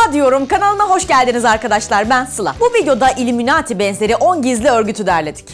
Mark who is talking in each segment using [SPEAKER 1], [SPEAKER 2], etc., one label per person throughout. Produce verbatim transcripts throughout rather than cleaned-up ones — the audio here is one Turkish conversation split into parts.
[SPEAKER 1] Merhaba diyorum, kanalına hoş geldiniz arkadaşlar, ben Sıla. Bu videoda Illuminati benzeri on gizli örgütü derledik.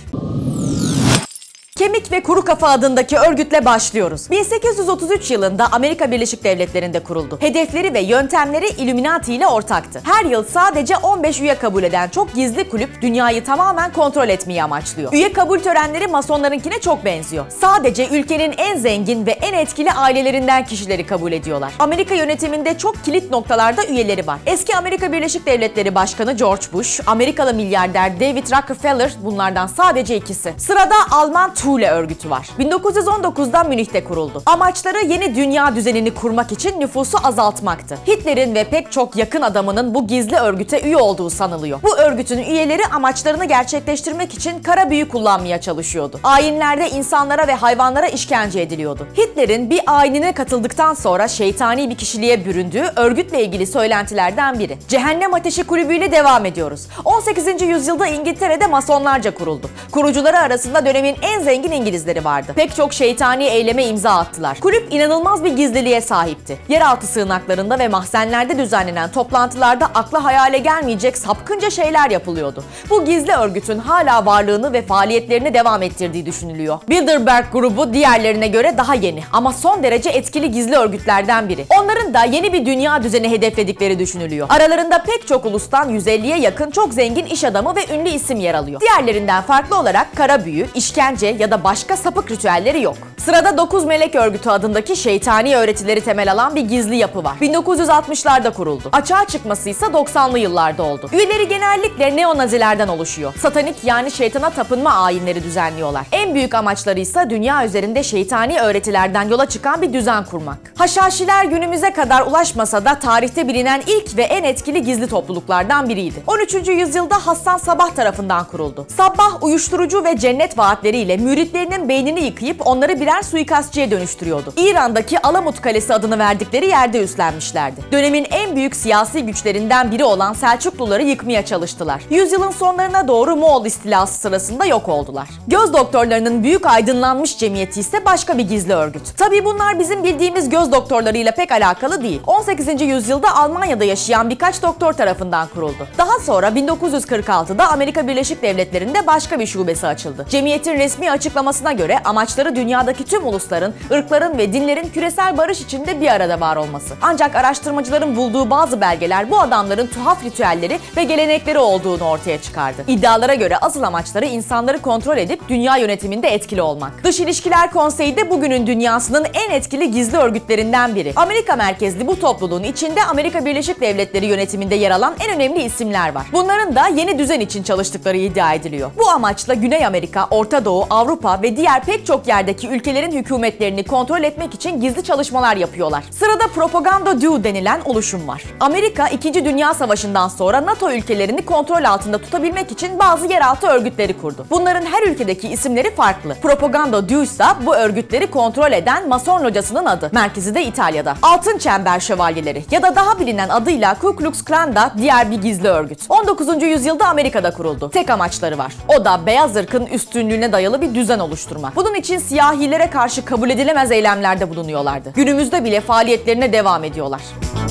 [SPEAKER 1] Kemik ve Kuru Kafa adındaki örgütle başlıyoruz. bin sekiz yüz otuz üç yılında Amerika Birleşik Devletleri'nde kuruldu. Hedefleri ve yöntemleri Illuminati ile ortaktı. Her yıl sadece on beş üye kabul eden çok gizli kulüp dünyayı tamamen kontrol etmeyi amaçlıyor. Üye kabul törenleri masonlarınkine çok benziyor. Sadece ülkenin en zengin ve en etkili ailelerinden kişileri kabul ediyorlar. Amerika yönetiminde çok kilit noktalarda üyeleri var. Eski Amerika Birleşik Devletleri Başkanı George Bush, Amerikalı milyarder David Rockefeller bunlardan sadece ikisi. Sırada Alman Thule örgütü var. bin dokuz yüz on dokuzda Münih'te kuruldu. Amaçları yeni dünya düzenini kurmak için nüfusu azaltmaktı. Hitler'in ve pek çok yakın adamının bu gizli örgüte üye olduğu sanılıyor. Bu örgütün üyeleri amaçlarını gerçekleştirmek için kara büyü kullanmaya çalışıyordu. Ayinlerde insanlara ve hayvanlara işkence ediliyordu. Hitler'in bir ayinine katıldıktan sonra şeytani bir kişiliğe büründüğü örgütle ilgili söylentilerden biri. Cehennem Ateşi kulübüyle devam ediyoruz. on sekizinci yüzyılda İngiltere'de masonlarca kuruldu. Kurucuları arasında dönemin en zengin İngilizleri vardı. Pek çok şeytani eyleme imza attılar. Kulüp inanılmaz bir gizliliğe sahipti. Yeraltı sığınaklarında ve mahzenlerde düzenlenen toplantılarda akla hayale gelmeyecek sapkınca şeyler yapılıyordu. Bu gizli örgütün hala varlığını ve faaliyetlerini devam ettirdiği düşünülüyor. Bilderberg grubu diğerlerine göre daha yeni ama son derece etkili gizli örgütlerden biri. Onların da yeni bir dünya düzeni hedefledikleri düşünülüyor. Aralarında pek çok ulustan yüz elliye yakın çok zengin iş adamı ve ünlü isim yer alıyor. Diğerlerinden farklı olarak kara büyü, işkence ya da başka sapık ritüelleri yok. Sırada Dokuz Melek Örgütü adındaki şeytani öğretileri temel alan bir gizli yapı var. bin dokuz yüz altmışlarda kuruldu. Açığa çıkması ise doksanlı yıllarda oldu. Üyeleri genellikle neonazilerden oluşuyor. Satanik yani şeytana tapınma ayinleri düzenliyorlar. En büyük amaçları ise dünya üzerinde şeytani öğretilerden yola çıkan bir düzen kurmak. Haşhaşiler günümüze kadar ulaşmasa da tarihte bilinen ilk ve en etkili gizli topluluklardan biriydi. on üçüncü yüzyılda Hassan Sabbah tarafından kuruldu. Sabbah uyuşturucu ve cennet vaatleriyle müritlerinin beynini yıkayıp onları birer suikastçıya dönüştürüyordu. İran'daki Alamut Kalesi adını verdikleri yerde üstlenmişlerdi. Dönemin en büyük siyasi güçlerinden biri olan Selçukluları yıkmaya çalıştılar. Yüzyılın sonlarına doğru Moğol istilası sırasında yok oldular. Göz doktorlarının büyük aydınlanmış cemiyeti ise başka bir gizli örgüt. Tabii bunlar bizim bildiğimiz göz doktorlarıyla pek alakalı değil. on sekizinci yüzyılda Almanya'da yaşayan birkaç doktor tarafından kuruldu. Daha sonra bin dokuz yüz kırk altıda Amerika Birleşik Devletleri'nde başka bir şubesi açıldı. Cemiyetin resmi açıklamasına göre amaçları dünyadaki tüm ulusların, ırkların ve dinlerin küresel barış içinde bir arada var olması. Ancak araştırmacıların bulduğu bazı belgeler bu adamların tuhaf ritüelleri ve gelenekleri olduğunu ortaya çıkardı. İddialara göre asıl amaçları insanları kontrol edip dünya yönetiminde etkili olmak. Dış İlişkiler Konseyi de bugünün dünyasının en etkili gizli örgütlerinden biri. Amerika merkezli bu topluluğun içinde Amerika Birleşik Devletleri yönetiminde yer alan en önemli isimler var. Bunların da yeni düzen için çalıştıkları iddia ediliyor. Bu amaçla Güney Amerika, Orta Doğu, Avrupa ve diğer pek çok yerdeki ülkelerin hükümetlerini kontrol etmek için gizli çalışmalar yapıyorlar. Sırada Propaganda Due denilen oluşum var. Amerika ikinci. Dünya Savaşı'ndan sonra NATO ülkelerini kontrol altında tutabilmek için bazı yeraltı örgütleri kurdu. Bunların her ülkedeki isimleri farklı. Propaganda Due ise bu örgütleri kontrol eden Mason locasının adı. Merkezi de İtalya'da. Altın Çember Şövalyeleri ya da daha bilinen adıyla Ku Klux Klan da diğer bir gizli örgüt. on dokuzuncu yüzyılda Amerika'da kuruldu. Tek amaçları var. O da beyaz ırkın üstünlüğüne dayalı bir düzen oluşturmak. Bunun için siyahilere karşı kabul edilemez eylemlerde bulunuyorlardı. Günümüzde bile faaliyetlerine devam ediyorlar.